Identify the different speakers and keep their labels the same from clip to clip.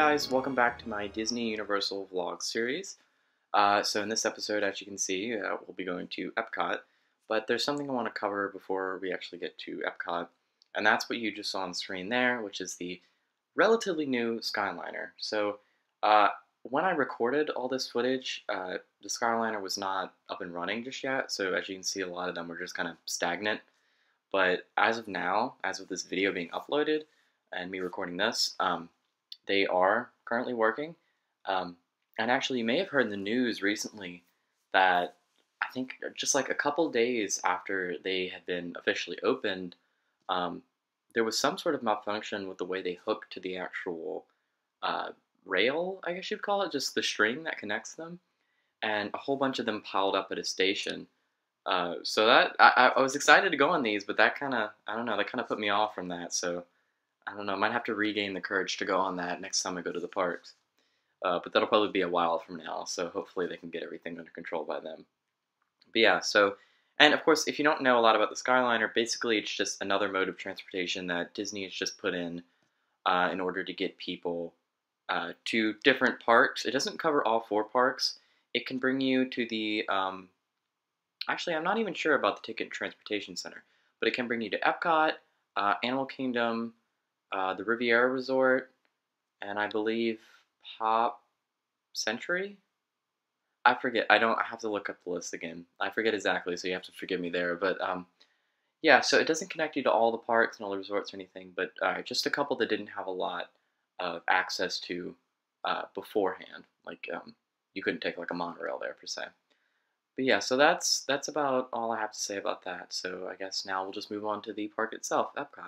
Speaker 1: guys, welcome back to my Disney Universal Vlog series. So in this episode, as you can see, we'll be going to EPCOT, but there's something I want to cover before we actually get to EPCOT, and that's what you just saw on the screen there, which is the relatively new Skyliner. So when I recorded all this footage, the Skyliner was not up and running just yet, so as you can see, a lot of them were just kind of stagnant. But as of now, as of this video being uploaded, and me recording this, they are currently working. And actually, you may have heard in the news recently that I think just like a couple days after they had been officially opened, there was some sort of malfunction with the way they hooked to the actual rail, I guess you'd call it, just the string that connects them. And a whole bunch of them piled up at a station. So that I was excited to go on these, but that kind of, I don't know, that kind of put me off from that. So I don't know, I might have to regain the courage to go on that next time I go to the parks. But that'll probably be a while from now, so hopefully they can get everything under control by then. But yeah, so, and of course, if you don't know a lot about the Skyliner, basically it's just another mode of transportation that Disney has just put in order to get people to different parks. It doesn't cover all 4 parks. It can bring you to the, actually, I'm not even sure about the Ticket and Transportation Center, but it can bring you to EPCOT, Animal Kingdom, the Riviera Resort, and I believe Pop Century? I forget. I have to look up the list again. I forget exactly, so you have to forgive me there. But yeah, so it doesn't connect you to all the parks and all the resorts or anything, but just a couple that didn't have a lot of access to beforehand. Like you couldn't take like a monorail there per se. But yeah, so that's about all I have to say about that. So I guess now we'll just move on to the park itself, EPCOT.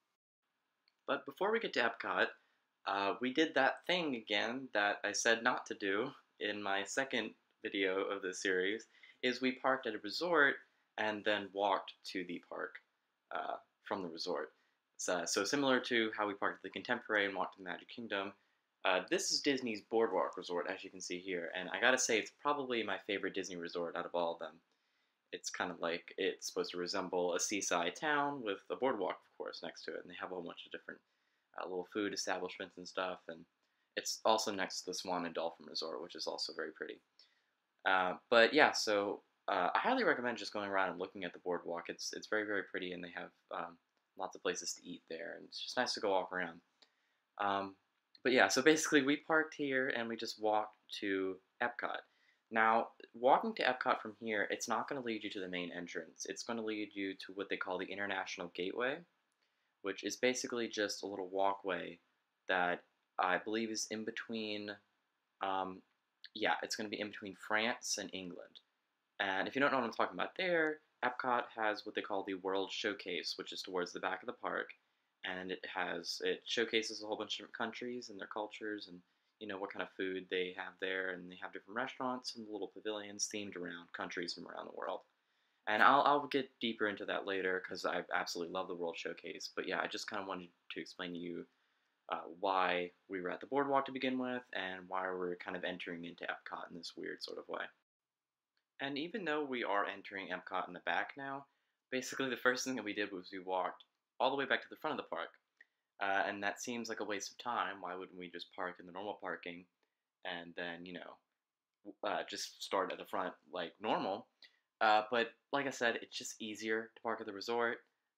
Speaker 1: But before we get to EPCOT, we did that thing again that I said not to do in my second video of this series, is we parked at a resort and then walked to the park from the resort. So similar to how we parked at the Contemporary and walked to the Magic Kingdom, this is Disney's Boardwalk Resort, as you can see here, and I gotta say it's probably my favorite Disney resort out of all of them. It's kind of like, it's supposed to resemble a seaside town with a boardwalk, of course, next to it, and they have a whole bunch of different little food establishments and stuff, and it's also next to the Swan and Dolphin Resort, which is also very pretty. But yeah, so I highly recommend just going around and looking at the boardwalk. It's very, very pretty, and they have lots of places to eat there, and it's just nice to go walk around. But yeah, so basically we parked here and we just walked to EPCOT. Now, walking to EPCOT from here, it's not going to lead you to the main entrance. It's going to lead you to what they call the International Gateway, which is basically just a little walkway that I believe is in between, yeah, it's going to be in between France and England. And if you don't know what I'm talking about there, EPCOT has what they call the World Showcase, which is towards the back of the park, and it showcases a whole bunch of different countries and their cultures, and you know what kind of food they have there, and they have different restaurants and little pavilions themed around countries from around the world. And I'll get deeper into that later because I absolutely love the World Showcase. But yeah, I just kind of wanted to explain to you why we were at the boardwalk to begin with and why we're kind of entering into EPCOT in this weird sort of way. And even though we are entering EPCOT in the back now, basically the first thing that we did was we walked all the way back to the front of the park. And that seems like a waste of time. Why wouldn't we just park in the normal parking and then, you know, just start at the front like normal? But like I said, it's just easier to park at the resort.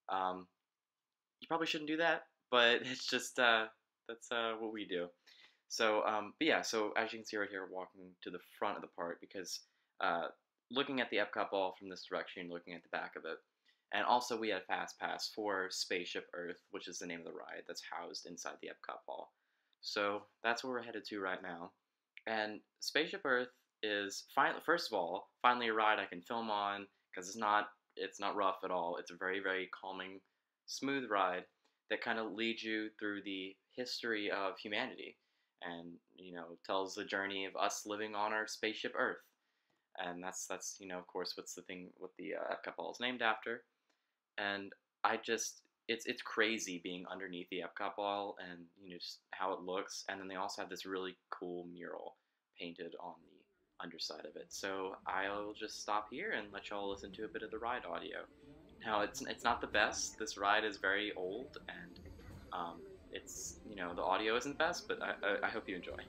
Speaker 1: You probably shouldn't do that, but it's just that's what we do. So, but yeah, so as you can see right here, we're walking to the front of the park because looking at the EPCOT ball from this direction, looking at the back of it, and also we had a fast pass for Spaceship Earth, which is the name of the ride that's housed inside the EPCOT ball. So that's where we're headed to right now. And Spaceship Earth is first of all, finally a ride I can film on because it's not rough at all. It's a very, very calming, smooth ride that kind of leads you through the history of humanity, and you know tells the journey of us living on our spaceship Earth. And that's you know of course what the EPCOT ball is named after. And it's crazy being underneath the EPCOT ball and you know just how it looks. And then they also have this really cool mural painted on the underside of it. So I'll just stop here and let y'all listen to a bit of the ride audio. Now it's not the best. This ride is very old and It's, the audio isn't the best, but I hope you enjoy.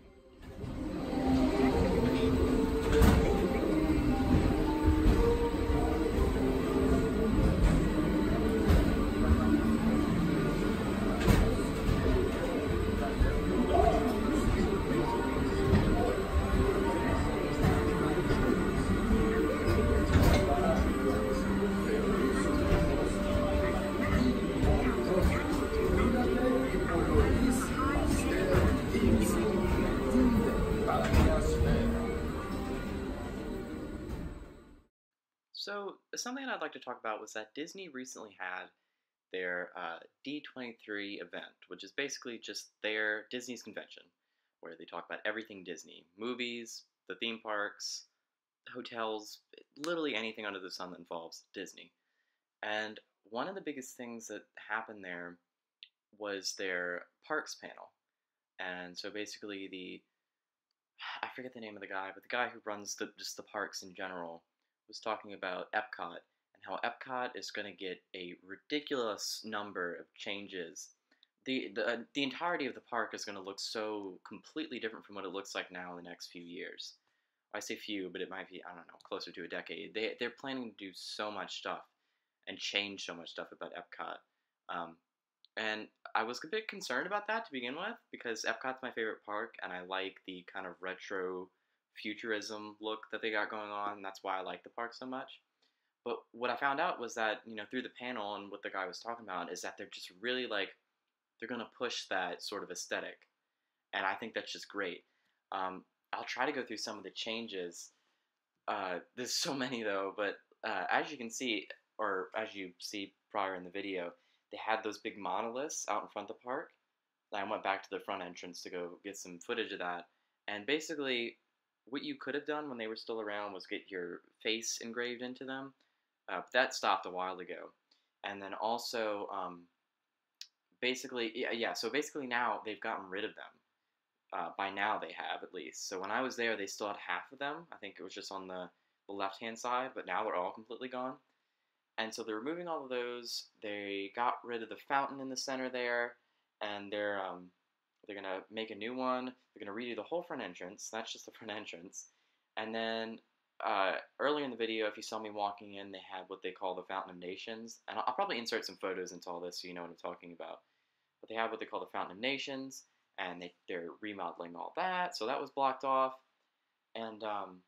Speaker 1: So, something I'd like to talk about was that Disney recently had their D23 event, which is basically just their Disney's convention, where they talk about everything Disney: movies, the theme parks, hotels, literally anything under the sun that involves Disney. And one of the biggest things that happened there was their parks panel. And so basically, I forget the name of the guy, but the guy who runs just the parks in general was talking about EPCOT and how EPCOT is going to get a ridiculous number of changes. The entirety of the park is going to look so completely different from what it looks like now in the next few years. I say few, but it might be, I don't know, closer to a decade. They're planning to do so much stuff and change so much stuff about EPCOT. Um, and I was a bit concerned about that to begin with because Epcot's my favorite park, and I like the kind of retro futurism look that they got going on. And that's why I like the park so much. But what I found out was that, through the panel and what the guy was talking about is that they're just really like, they're going to push that sort of aesthetic. And I think that's just great. I'll try to go through some of the changes. There's so many though, but as you can see, or as you see prior in the video, they had those big monoliths out in front of the park. I went back to the front entrance to go get some footage of that. And basically, what you could have done when they were still around was get your face engraved into them. But that stopped a while ago. And then also, basically, yeah, so basically now they've gotten rid of them. By now they have, at least. So when I was there, they still had half of them. I think it was just on the left-hand side, but now they're all completely gone. And so they're removing all of those. They got rid of the fountain in the center there, and they're gonna make a new one. They're gonna redo the whole front entrance. That's just the front entrance. And then earlier in the video, if you saw me walking in, they had what they call the Fountain of Nations, and I'll probably insert some photos into all this so you know what I'm talking about. But they have what they call the Fountain of Nations, and they're remodeling all that. So that was blocked off, and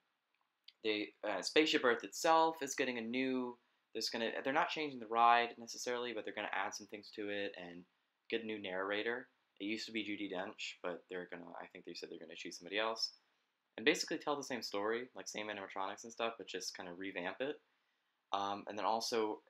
Speaker 1: the Spaceship Earth itself is getting a new. They're not changing the ride necessarily, but they're gonna add some things to it and get a new narrator. It used to be Judi Dench, but I think they said they're gonna choose somebody else, and basically tell the same story, like same animatronics and stuff, but just kind of revamp it. And then also,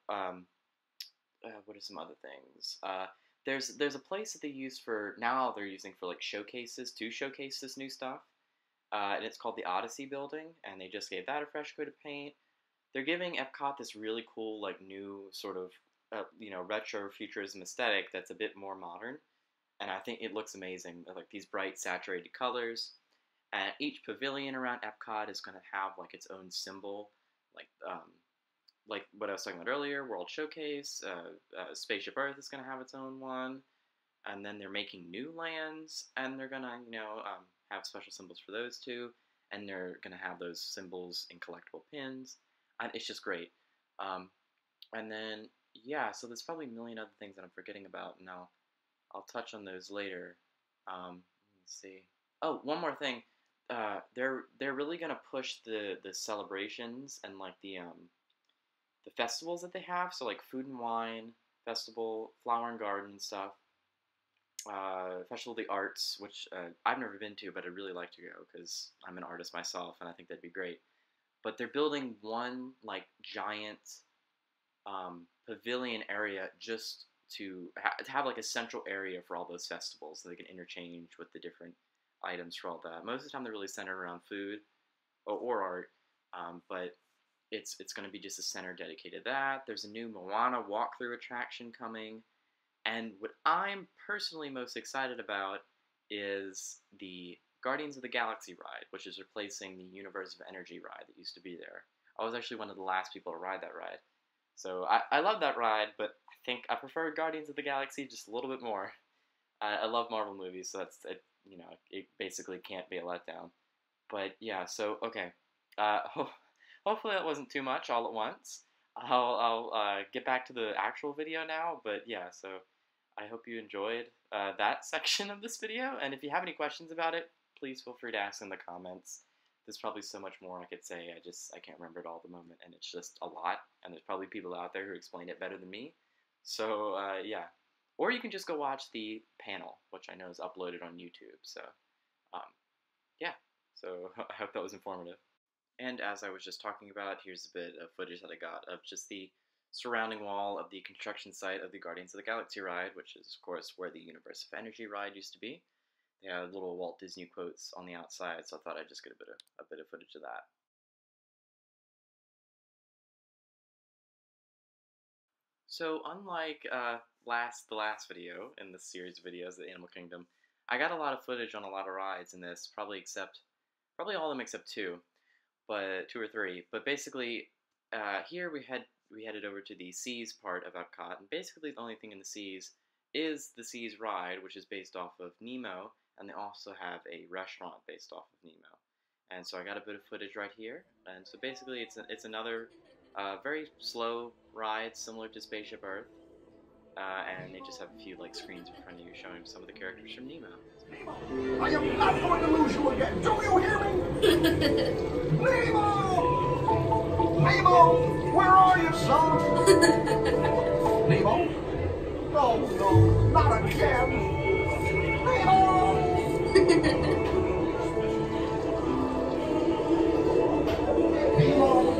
Speaker 1: what are some other things? There's a place that they use for now. They're using for like showcases to showcase this new stuff, and it's called the Odyssey Building, and they just gave that a fresh coat of paint. They're giving Epcot this really cool, like, new sort of, retro futurism aesthetic that's a bit more modern, and I think it looks amazing. Like these bright, saturated colors, and each pavilion around Epcot is going to have like its own symbol, like what I was talking about earlier, World Showcase. Spaceship Earth is going to have its own one, and then they're making new lands, and they're going to, have special symbols for those two, and they're going to have those symbols in collectible pins. And it's just great. And then, yeah, so there's probably a million other things that I'm forgetting about, and I'll touch on those later. Let's see. Oh, one more thing. They're really gonna push the celebrations and like the festivals that they have. So like Food and Wine Festival, Flower and Garden stuff, Festival of the Arts, which I've never been to, but I'd really like to go because I'm an artist myself, and I think that'd be great. But they're building one like giant pavilion area just to have like a central area for all those festivals, so they can interchange with the different items for all that. Most of the time, they're really centered around food or art, but it's going to be just a center dedicated to that. There's a new Moana walkthrough attraction coming, and what I'm personally most excited about is the Guardians of the Galaxy ride, which is replacing the Universe of Energy ride that used to be there. I was actually one of the last people to ride that ride. So I love that ride, but I think I prefer Guardians of the Galaxy just a little bit more. I love Marvel movies, so that's it. You know, it basically can't be a letdown. But yeah, so okay. Hopefully that wasn't too much all at once. I'll get back to the actual video now. But yeah, so I hope you enjoyed that section of this video. And if you have any questions about it, please feel free to ask in the comments. There's probably so much more I could say. I can't remember it all at the moment, and it's just a lot. And there's probably people out there who explain it better than me. So yeah, or you can just go watch the panel, which I know is uploaded on YouTube. So um, yeah, so I hope that was informative. And as I was just talking about, here's a bit of footage that I got of just the surrounding wall of the construction site of the Guardians of the Galaxy ride, which is, of course, where the Universe of Energy ride used to be. They had little Walt Disney quotes on the outside, so I thought I'd just get a bit of footage of that. So unlike the last video in this series of videos, the Animal Kingdom, I got a lot of footage on a lot of rides in this, probably all of them except two, but two or three. But basically, here we headed over to the Seas part of Epcot, and basically the only thing in the Seas is the Seas ride, which is based off of Nemo, and they also have a restaurant based off of Nemo. And so I got a bit of footage right here, and so basically it's another very slow ride similar to Spaceship Earth, and they just have a few like screens in front of you showing some of the characters from Nemo.
Speaker 2: Nemo, I am not going to lose you again. Do you hear me? Nemo! Nemo, where are you, son? Nemo? No, no, not again. Nemo! Nemo!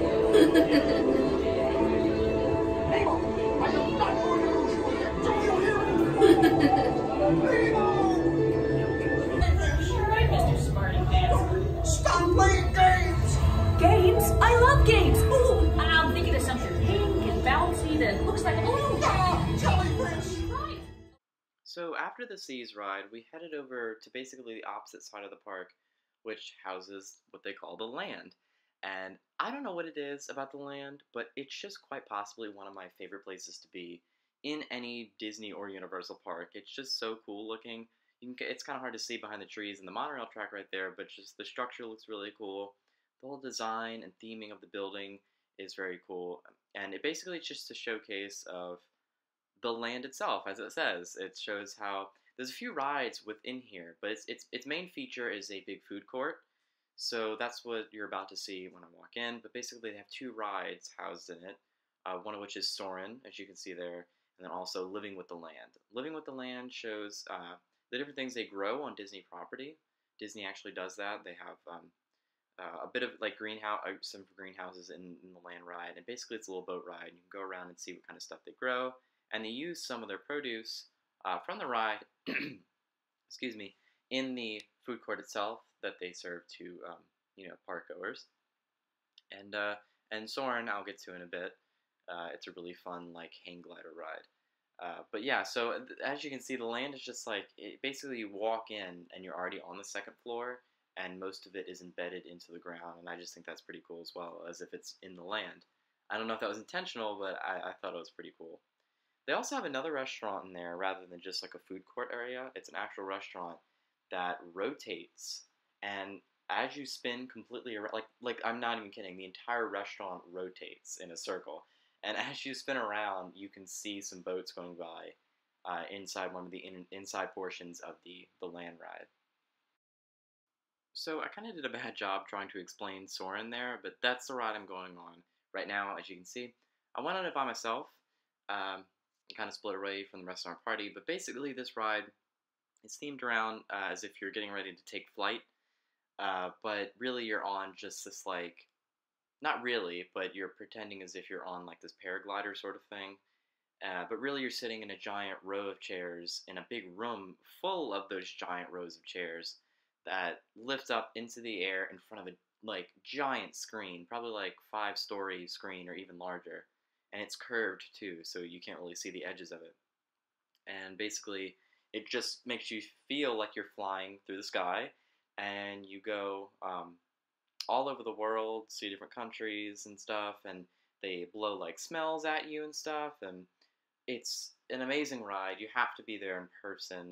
Speaker 2: Nemo, I am not going to lose you again. Do you hear me? Nemo!
Speaker 3: All right, Mr. Smarty Pants.
Speaker 2: Stop playing games!
Speaker 3: Games? I love games. Ooh, I'm thinking of something pink and bouncy that looks like a balloon.
Speaker 2: Jellyfish!
Speaker 3: Right.
Speaker 1: So after the Seas ride, we headed over to basically the opposite side of the park, which houses what they call the land. And I don't know what it is about the land, but it's just quite possibly one of my favorite places to be in any Disney or Universal park. It's just so cool looking. It's kind of hard to see behind the trees and the monorail track right there, but just the structure looks really cool. The whole design and theming of the building is very cool, and it basically is just a showcase of the land itself, as it says. It shows how there's a few rides within here, but its main feature is a big food court. So that's what you're about to see when I walk in. But basically, they have two rides housed in it. One of which is Soarin', as you can see there, and then also Living with the Land. Living with the Land shows the different things they grow on Disney property. Disney actually does that. They have a bit of like some greenhouses in the land ride, and basically it's a little boat ride. You can go around and see what kind of stuff they grow, and they use some of their produce from the ride, excuse me, in the food court itself that they serve to park goers. And Soarin' I'll get to in a bit. It's a really fun like hang glider ride. But yeah, so as you can see, the land is just like basically you walk in and you're already on the second floor, and most of it is embedded into the ground, and I just think that's pretty cool as well, as if it's in the land. I don't know if that was intentional, but I thought it was pretty cool. They also have another restaurant in there rather than just like a food court area. It's an actual restaurant that rotates, and as you spin completely around, like I'm not even kidding, the entire restaurant rotates in a circle. And as you spin around, you can see some boats going by inside one of the inside portions of the land ride. So I kind of did a bad job trying to explain Soarin' there, but that's the ride I'm going on right now. As you can see, I went on it by myself. And kind of split away from the rest of our party, but basically this ride is themed around as if you're getting ready to take flight, but really you're on just this like, not really, but you're pretending as if you're on like this paraglider sort of thing, but really you're sitting in a giant row of chairs in a big room full of those giant rows of chairs that lift up into the air in front of a like giant screen, probably like 5-story screen or even larger, and it's curved too, so you can't really see the edges of it. And basically, it just makes you feel like you're flying through the sky, and you go all over the world, see different countries and stuff, and they blow like smells at you and stuff, and it's an amazing ride. You have to be there in person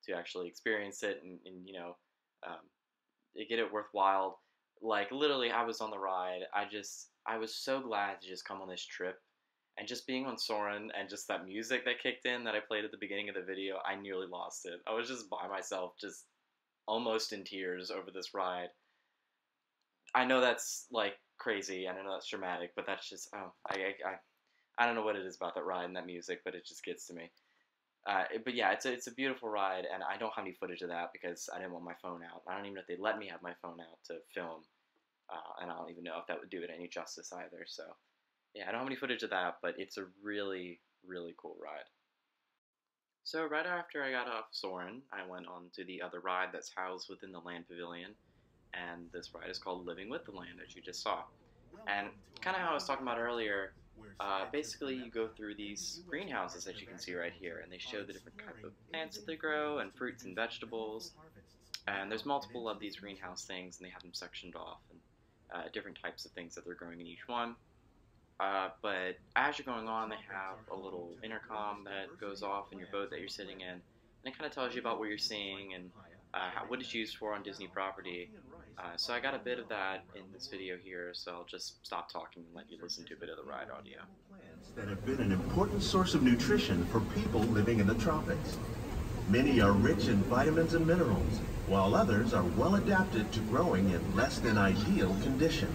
Speaker 1: to actually experience it and um, get it worthwhile. Like literally, I was on the ride. I was so glad to just come on this trip, and just being on Soren and just that music that kicked in that I played at the beginning of the video, I nearly lost it. I was just by myself, just almost in tears over this ride. I know that's like crazy, and I know that's dramatic, but that's just I don't know what it is about that ride and that music, but it just gets to me. But yeah, it's a beautiful ride, and I don't have any footage of that because I didn't want my phone out. I don't even know if they let me have my phone out to film, and I don't even know if that would do it any justice either. So yeah, I don't have any footage of that, but it's a really, really cool ride. So right after I got off Soren, I went on to the other ride that's housed within the land pavilion, and this ride is called Living with the Land, as you just saw. And kind of how I was talking about earlier, basically you go through these greenhouses that you can see right here, and they show the different type of plants that they grow, and fruits and vegetables. And there's multiple of these greenhouse things, and they have them sectioned off, and different types of things that they're growing in each one. But as you're going on, they have a little intercom that goes off in your boat that you're sitting in, and it kind of tells you about what you're seeing and what it's used for on Disney property. So I got a bit of that in this video here, so I'll just stop talking and let you listen to a bit of the ride audio.
Speaker 2: Plants that have been an important source of nutrition for people living in the tropics. Many are rich in vitamins and minerals, while others are well adapted to growing in less than ideal conditions.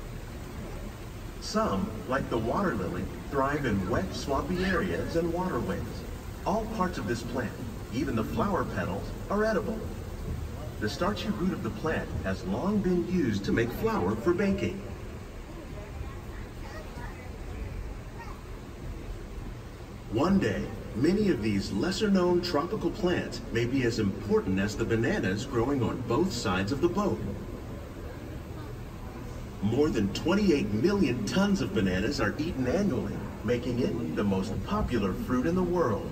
Speaker 2: Some, like the water lily, thrive in wet, swampy areas and waterways. All parts of this plant, even the flower petals, are edible. The starchy root of the plant has long been used to make flour for baking. One day, many of these lesser-known tropical plants may be as important as the bananas growing on both sides of the boat. More than 28 million tons of bananas are eaten annually, making it the most popular fruit in the world.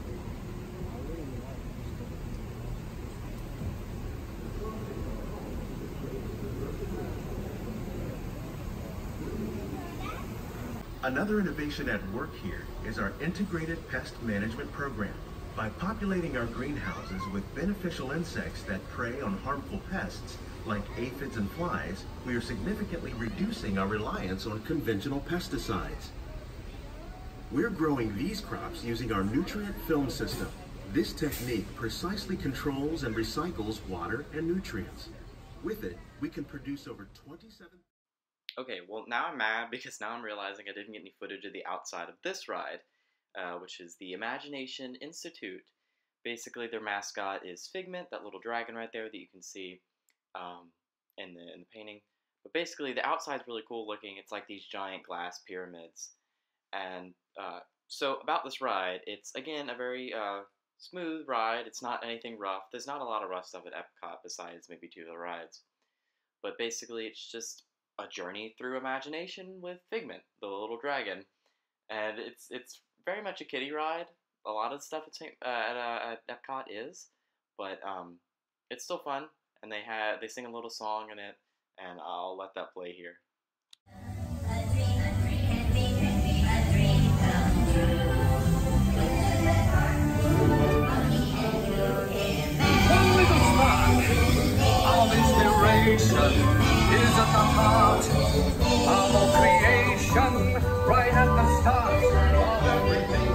Speaker 2: Another innovation at work here is our integrated pest management program. By populating our greenhouses with beneficial insects that prey on harmful pests, like aphids and flies, we are significantly reducing our reliance on conventional pesticides. We're growing these crops using our nutrient film system. This technique precisely controls and recycles water and nutrients. With it, we can produce over 27...
Speaker 1: Okay, well now I'm mad because now I'm realizing I didn't get any footage of the outside of this ride, which is the Imagination Institute. Basically, their mascot is Figment, that little dragon right there that you can see in the painting. But basically, the outside's really cool looking. It's like these giant glass pyramids. And so about this ride, it's again a very smooth ride. It's not anything rough. There's not a lot of rough stuff at EPCOT besides maybe two of the rides. But basically, it's just a journey through imagination with Figment, the little dragon, and it's very much a kiddie ride. A lot of the stuff at Epcot is, but it's still fun, and they sing a little song in it, and I'll let that play here.
Speaker 4: Only the spark of inspiration is at the heart of all creation, right at the start of everything.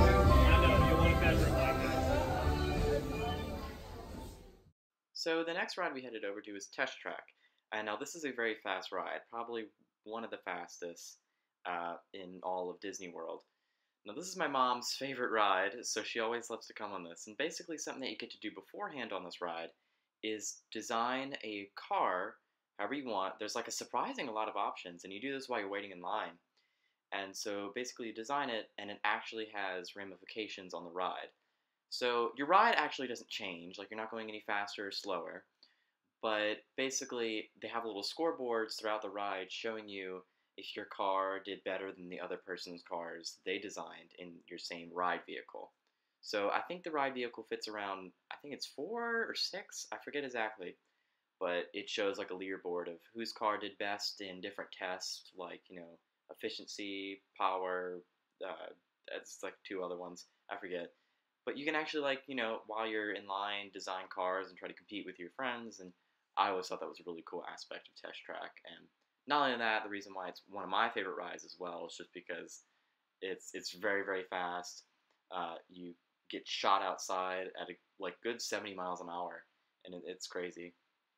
Speaker 1: So the next ride we headed over to is Test Track, and now this is a very fast ride, probably one of the fastest in all of Disney World. Now this is my mom's favorite ride, so she always loves to come on this, and basically something that you get to do beforehand on this ride is design a car however you want. There's like a surprising a lot of options, and you do this while you're waiting in line. And so basically you design it, and it actually has ramifications on the ride. So your ride actually doesn't change, like you're not going any faster or slower, but basically they have little scoreboards throughout the ride showing you if your car did better than the other person's cars they designed in your same ride vehicle. So I think the ride vehicle fits around, I think it's 4 or 6, I forget exactly, but it shows like a leaderboard of whose car did best in different tests, like, efficiency, power, it's like 2 other ones, I forget. But you can actually, like, while you're in line, design cars and try to compete with your friends. And I always thought that was a really cool aspect of Test Track. And not only that, the reason why it's one of my favorite rides as well is just because it's very, very fast. You get shot outside at a like good 70 miles an hour, and it's crazy.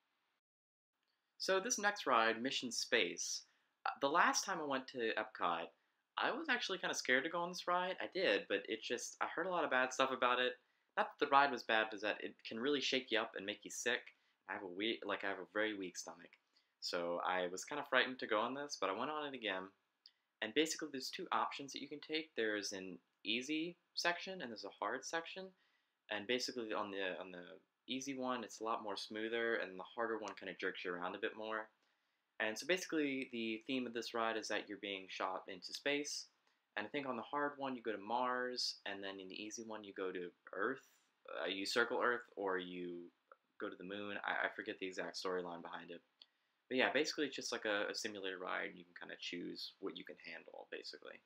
Speaker 1: So this next ride, Mission Space, the last time I went to Epcot, I was actually kind of scared to go on this ride. I did, but I heard a lot of bad stuff about it. Not that the ride was bad, but that it can really shake you up and make you sick. I have a very weak stomach, so I was kind of frightened to go on this, but I went on it again. And basically, there's two options that you can take. There's an easy section and there's a hard section. And basically, on the easy one, it's a lot more smoother, and the harder one kind of jerks you around a bit more. And so basically, the theme of this ride is that you're being shot into space. And I think on the hard one, you go to Mars, and then in the easy one, you go to Earth. You circle Earth, or you go to the moon. I forget the exact storyline behind it. But yeah, basically, it's just like a simulator ride. You can kind of choose what you can handle, basically.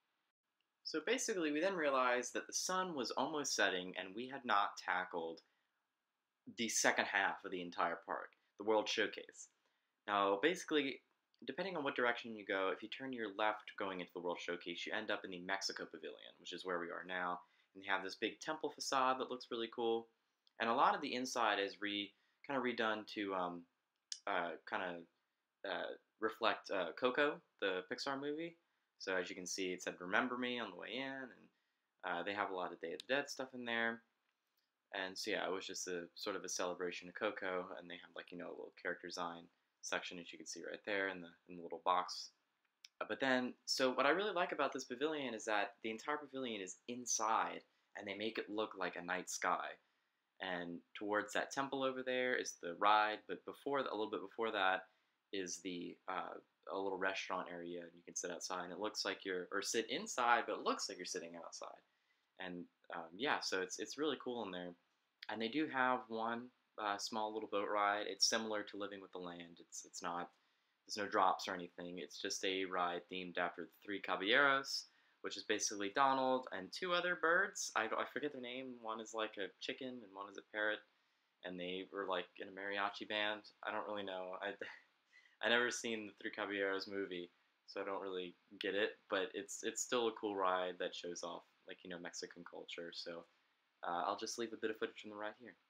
Speaker 1: So basically, we then realized that the sun was almost setting, and we had not tackled the second half of the entire park, the World Showcase. Now, basically, depending on what direction you go, if you turn your left going into the World Showcase, you end up in the Mexico Pavilion, which is where we are now. And you have this big temple facade that looks really cool. And a lot of the inside is kind of redone to kind of reflect Coco, the Pixar movie. So as you can see, it said "Remember Me" on the way in, and they have a lot of Day of the Dead stuff in there. And so yeah, it was just a sort of a celebration of Coco, and they have like a little character design section, as you can see right there in the little box. But then, so what I really like about this pavilion is that the entire pavilion is inside, and they make it look like a night sky. And towards that temple over there is the ride, but a little bit before that is the a little restaurant area, and you can sit outside, and it looks like or sit inside, but it looks like you're sitting outside. And yeah, so it's really cool in there. And they do have one small little boat ride. It's similar to Living with the Land. It's not, there's no drops or anything. It's just a ride themed after the Three Caballeros, which is basically Donald and two other birds. I forget their name. One is like a chicken and one is a parrot. And they were like in a mariachi band. I don't really know. I never seen the Three Caballeros movie, so I don't really get it. But it's still a cool ride that shows off like Mexican culture. So I'll just leave a bit of footage from the ride here.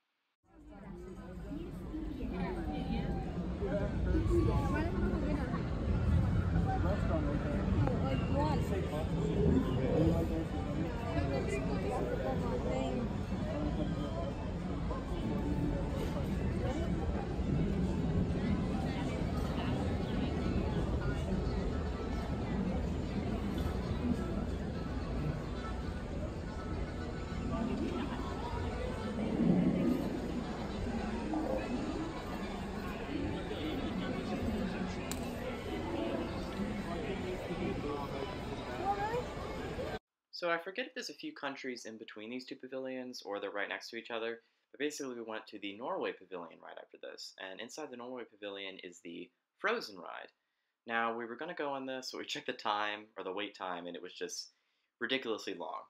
Speaker 1: So I forget if there's a few countries in between these two pavilions or they're right next to each other, but basically we went to the Norway Pavilion right after this, and inside the Norway Pavilion is the Frozen ride. Now, we were going to go on this, so we checked the time, or the wait time, and it was just ridiculously long.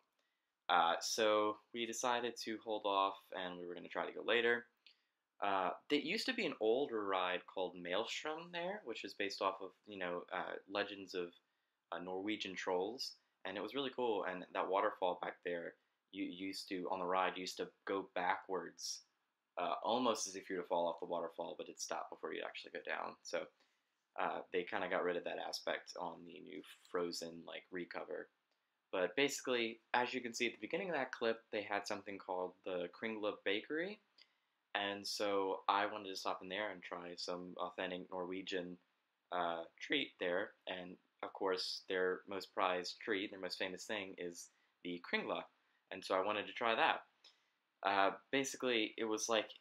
Speaker 1: So we decided to hold off, and we were going to try to go later. There used to be an older ride called Maelstrom there, which is based off of, legends of Norwegian trolls, and it was really cool. And that waterfall back there, you used to, on the ride, you used to go backwards, almost as if you were to fall off the waterfall, but it stopped before you actually go down. So they kind of got rid of that aspect on the new Frozen, like, recover. But basically, as you can see at the beginning of that clip, they had something called the Kringla Bakery. And so I wanted to stop in there and try some authentic Norwegian treat there. And of course, their most prized treat, their most famous thing, is the Kringla. And so I wanted to try that. Basically, it was like,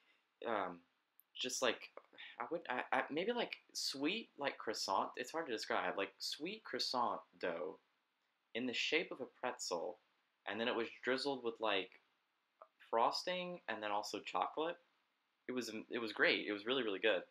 Speaker 1: just like, maybe like sweet, like croissant. It's hard to describe. Like sweet croissant dough in the shape of a pretzel. And then it was drizzled with like frosting and then also chocolate. It was great. It was really, really good.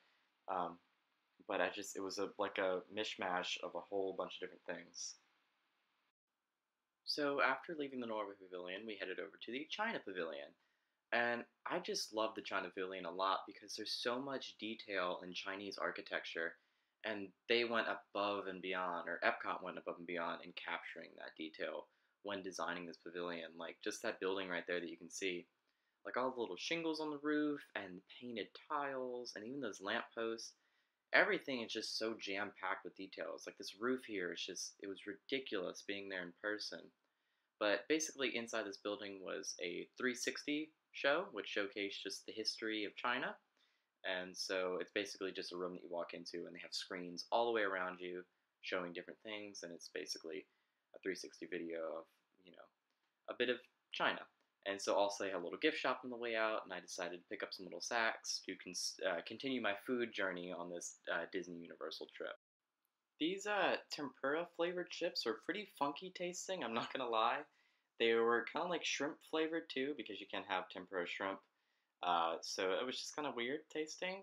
Speaker 1: But it was like a mishmash of a whole bunch of different things. So after leaving the Norway Pavilion, we headed over to the China Pavilion. And I just love the China Pavilion a lot because there's so much detail in Chinese architecture, and they went above and beyond, or Epcot went above and beyond in capturing that detail when designing this pavilion. Like just that building right there that you can see, like all the little shingles on the roof and painted tiles and even those lampposts. Everything is just so jam-packed with details. Like this roof here, it was ridiculous being there in person. But basically inside this building was a 360 show, which showcased just the history of China. And so it's basically just a room that you walk into, and they have screens all the way around you showing different things, and it's basically a 360 video of, a bit of China. And so also they had a little gift shop on the way out, and I decided to pick up some little sacks to continue my food journey on this Disney Universal trip. These tempura flavored chips were pretty funky tasting, I'm not gonna lie. They were kind of like shrimp flavored too, because you can't have tempura shrimp. So it was just kind of weird tasting.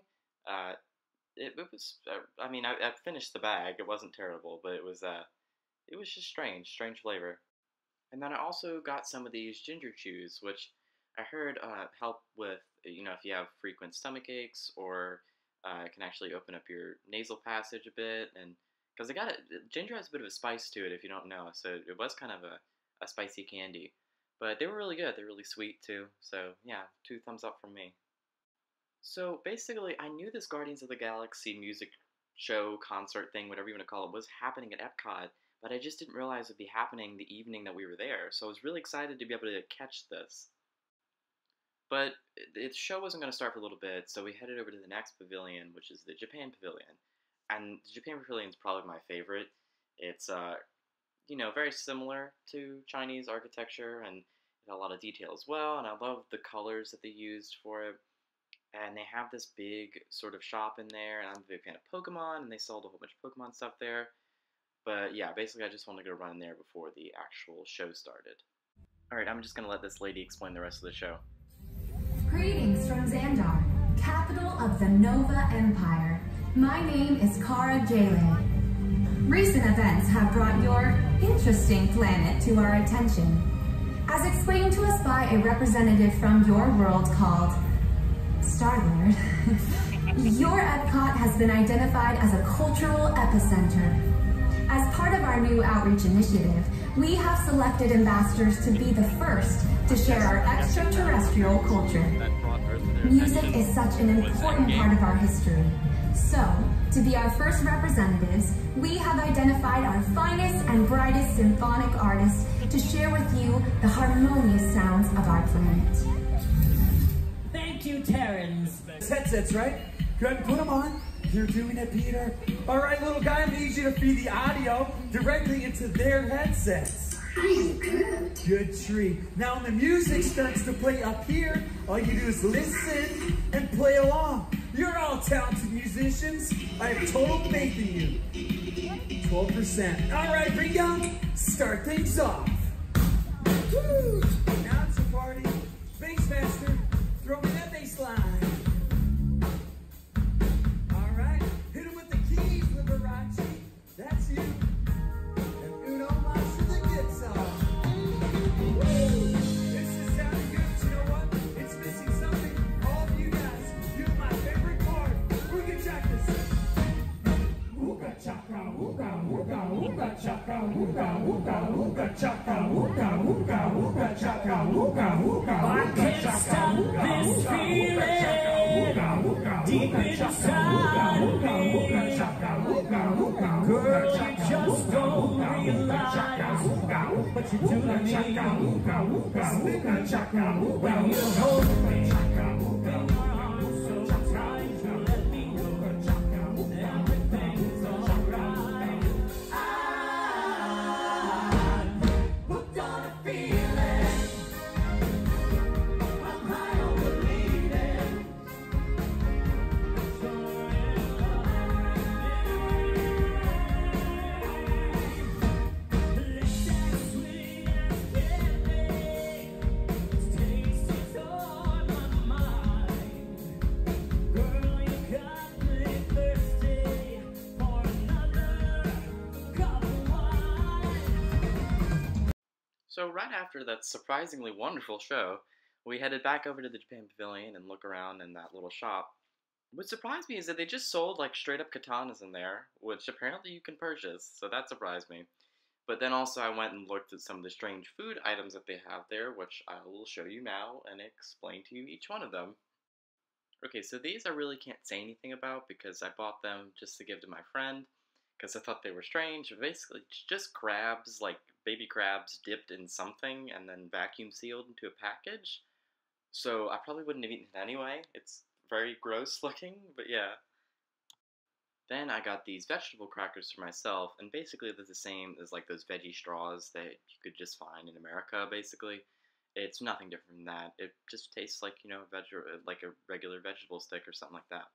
Speaker 1: It was, I finished the bag. It wasn't terrible, but it was just strange flavor. And then I also got some of these ginger chews, which I heard help with, if you have frequent stomach aches, or it can actually open up your nasal passage a bit. And because ginger has a bit of a spice to it if you don't know, so it was kind of a spicy candy. But they were really good. They're really sweet too. So yeah, 2 thumbs up from me. So basically, I knew this Guardians of the Galaxy music show, concert thing, whatever you want to call it, was happening at Epcot, but I just didn't realize it would be happening the evening that we were there. So I was really excited to be able to catch this. But the show wasn't going to start for a little bit, so we headed over to the next pavilion, which is the Japan Pavilion. And the Japan Pavilion is probably my favorite. It's very similar to Chinese architecture, and it had a lot of detail as well, and I love the colors that they used for it. And they have this big sort of shop in there, and I'm a big fan of Pokemon, and they sold a whole bunch of Pokemon stuff there. But yeah, basically I just wanted to go run in there before the actual show started. Alright, I'm just going to let this lady explain the rest of the show.
Speaker 5: Greetings from Xandar, capital of the Nova Empire. My name is Kara Jalen. Recent events have brought your interesting planet to our attention. As explained to us by a representative from your world called Star-Lord, your Epcot has been identified as a cultural epicenter. As part of our new outreach initiative, we have selected ambassadors to be the first to share our extraterrestrial culture. Music is such an important part of our history. So, to be our first representatives, we have identified our finest and brightest symphonic artists to share with you the harmonious sounds of our planet.
Speaker 6: Thank you, Terrence.
Speaker 7: Headsets, right? Go ahead and put them on. You're doing it, Peter. All right, little guy, I need you to feed the audio directly into their headsets. Good treat. Now when the music starts to play up here, all you do is listen and play along. You're all talented musicians. I have total faith in you. 12%. All right, bring down. Start things off. Woo! Now it's a party. Bass master, throw me that bass line. That's you. And Uno Mas to the guitar. Woo! This is sounding good. You know what? It's missing something. All of you guys, you're my favorite part. We're gonna check this. Ooga chaka, ooga, ooga, ooga chaka, ooga, ooga, ooga chaka, ooga, ooga, ooga chaka, ooga, ooga.
Speaker 6: I can't stop this feeling deep inside me. Girl, you just don't realize what you do to me. When you hold me, when your arms so tight, you let me know everything's alright. I'm hooked on a feeling. I'm high on believing. Sweet as candy, it's tasty on my mind.
Speaker 1: So right after that surprisingly wonderful show, we headed back over to the Japan Pavilion and look around in that little shop. What surprised me is that they just sold like straight up katanas in there, which apparently you can purchase, so that surprised me. But then also I went and looked at some of the strange food items that they have there, which I will show you now and explain to you each one of them. Okay, so these I really can't say anything about because I bought them just to give to my friend because I thought they were strange. Basically, it's just crabs, like baby crabs dipped in something and then vacuum sealed into a package. So I probably wouldn't have eaten it anyway. It's very gross looking, but yeah. Then I got these vegetable crackers for myself, and basically they're the same as like those veggie straws that you could just find in America, basically. It's nothing different from that. It just tastes like, like a regular vegetable stick or something like that.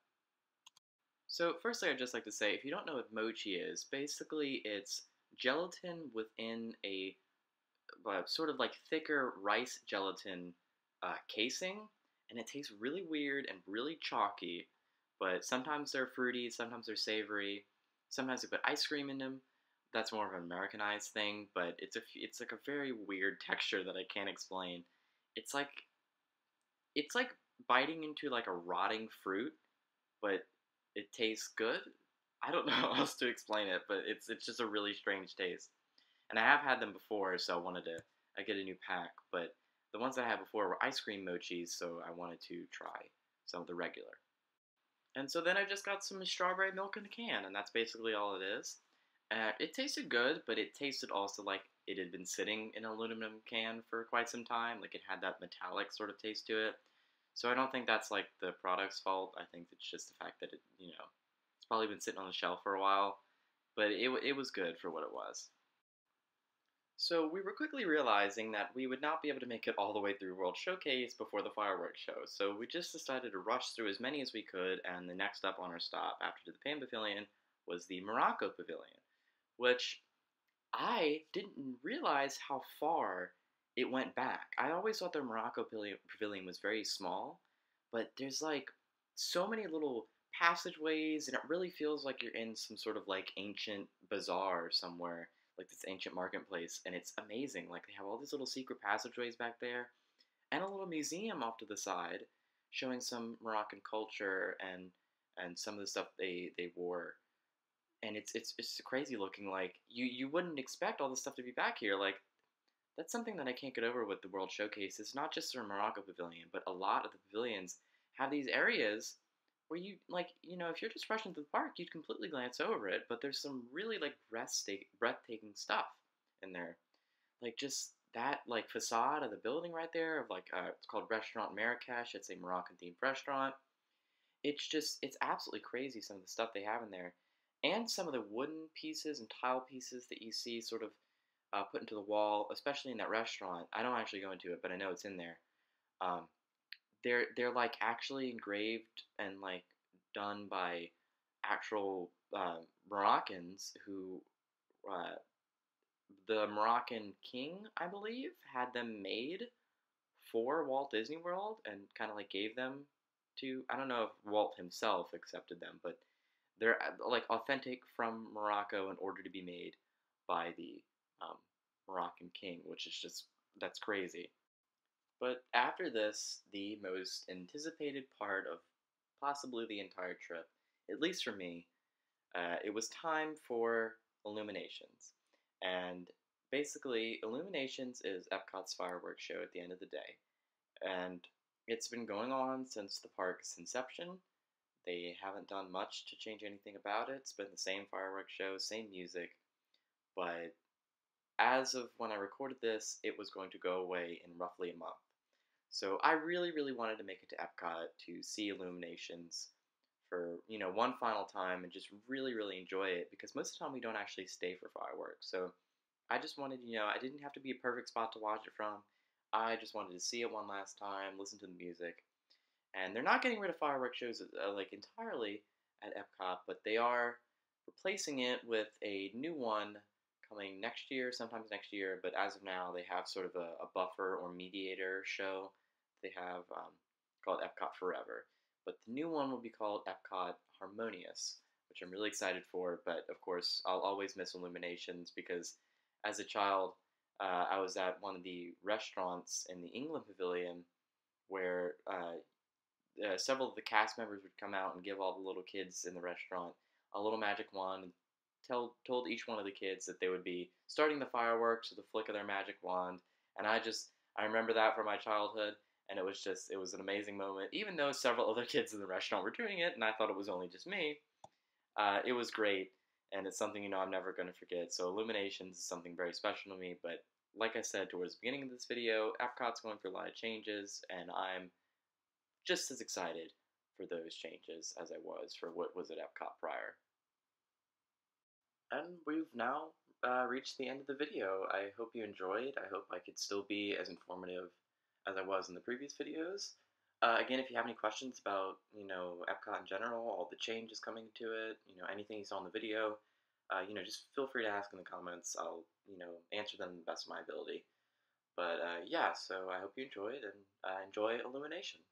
Speaker 1: So, firstly, I'd just like to say, if you don't know what mochi is, basically it's gelatin within a sort of like thicker rice gelatin casing, and it tastes really weird and really chalky. But sometimes they're fruity, sometimes they're savory, sometimes they put ice cream in them. That's more of an Americanized thing, but it's like a very weird texture that I can't explain. It's like it's like biting into like a rotting fruit, but it tastes good. I don't know how else to explain it, but it's just a really strange taste. And I have had them before, so I get a new pack. But the ones I had before were ice cream mochis, so I wanted to try some of the regular. And so then I just got some strawberry milk in a can, and that's basically all it is. It tasted good, but it tasted also like it had been sitting in an aluminum can for quite some time. Like it had that metallic sort of taste to it. So I don't think that's like the product's fault. I think it's just the fact that it's probably been sitting on the shelf for a while. But it was good for what it was. So we were quickly realizing that we would not be able to make it all the way through World Showcase before the fireworks show, so we just decided to rush through as many as we could, and the next up on our stop after the Japan Pavilion was the Morocco Pavilion, which I didn't realize how far it went back. I always thought the Morocco Pavilion was very small, but there's like so many little passageways, and it really feels like you're in some sort of like ancient bazaar somewhere, like this ancient marketplace, and it's amazing. Like they have all these little secret passageways back there, and a little museum off to the side, showing some Moroccan culture and some of the stuff they wore. And it's crazy looking. Like you wouldn't expect all this stuff to be back here. Like that's something that I can't get over with the World Showcase. It's not just the Morocco Pavilion, but a lot of the pavilions have these areas where you like, if you're just rushing through the park, you'd completely glance over it. But there's some really like breathtaking stuff in there, like just that like facade of the building right there of like it's called Restaurant Marrakesh. It's a Moroccan themed restaurant. It's absolutely crazy some of the stuff they have in there, and some of the wooden pieces and tile pieces that you see sort of put into the wall, especially in that restaurant. I don't actually go into it, but I know it's in there. Um, they're like actually engraved and like done by actual Moroccans who uh, the Moroccan king, I believe, had them made for Walt Disney World and kind of like gave them to. I don't know if Walt himself accepted them, but they're like authentic from Morocco in order to be made by the um, Moroccan king, which is just that's crazy. But after this, the most anticipated part of possibly the entire trip, at least for me, it was time for Illuminations. And basically, Illuminations is Epcot's fireworks show at the end of the day. And it's been going on since the park's inception. They haven't done much to change anything about it. It's been the same fireworks show, same music. But as of when I recorded this, it was going to go away in roughly a month. So I really, really wanted to make it to Epcot to see Illuminations for, one final time and just really, really enjoy it because most of the time we don't actually stay for fireworks. So I just wanted, I didn't have to be a perfect spot to watch it from. I just wanted to see it one last time, listen to the music. And they're not getting rid of fireworks shows like entirely at Epcot, but they are replacing it with a new one coming next year, sometimes next year. But as of now, they have sort of a buffer or mediator show they have called Epcot Forever. But the new one will be called Epcot Harmonious, which I'm really excited for. But of course, I'll always miss Illuminations because as a child, I was at one of the restaurants in the England Pavilion where several of the cast members would come out and give all the little kids in the restaurant a little magic wand and told each one of the kids that they would be starting the fireworks with the flick of their magic wand. And I remember that from my childhood, and it was an amazing moment. Even though several other kids in the restaurant were doing it, and I thought it was only just me, it was great, and it's something I'm never going to forget. So Illuminations is something very special to me. But like I said towards the beginning of this video, Epcot's going through a lot of changes, and I'm just as excited for those changes as I was for what was at Epcot prior. And we've now reached the end of the video. I hope you enjoyed. I hope I could still be as informative as I was in the previous videos. Again, if you have any questions about, Epcot in general, all the changes coming to it, anything you saw in the video, just feel free to ask in the comments. I'll, answer them to the best of my ability. But, yeah, so I hope you enjoyed, and enjoy Illuminations.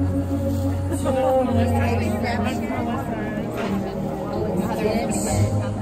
Speaker 8: Yes.